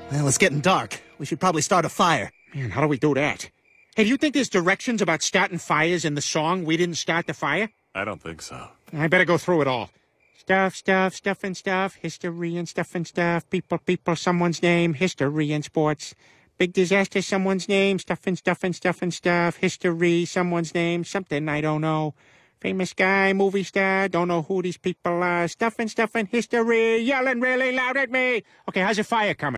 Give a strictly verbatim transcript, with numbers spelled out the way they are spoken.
Well, it's getting dark. We should probably start a fire. Man, how do we do that? Hey, do you think there's directions about starting fires in the song We Didn't Start the Fire? I don't think so. I better go through it all. Stuff, stuff, stuff and stuff, history and stuff and stuff, people, people, someone's name, history and sports. Big disaster, someone's name, stuff and stuff and stuff and stuff, history, someone's name, something I don't know. Famous guy, movie star, don't know who these people are, stuff and stuff and history, yelling really loud at me. Okay, how's your fire coming?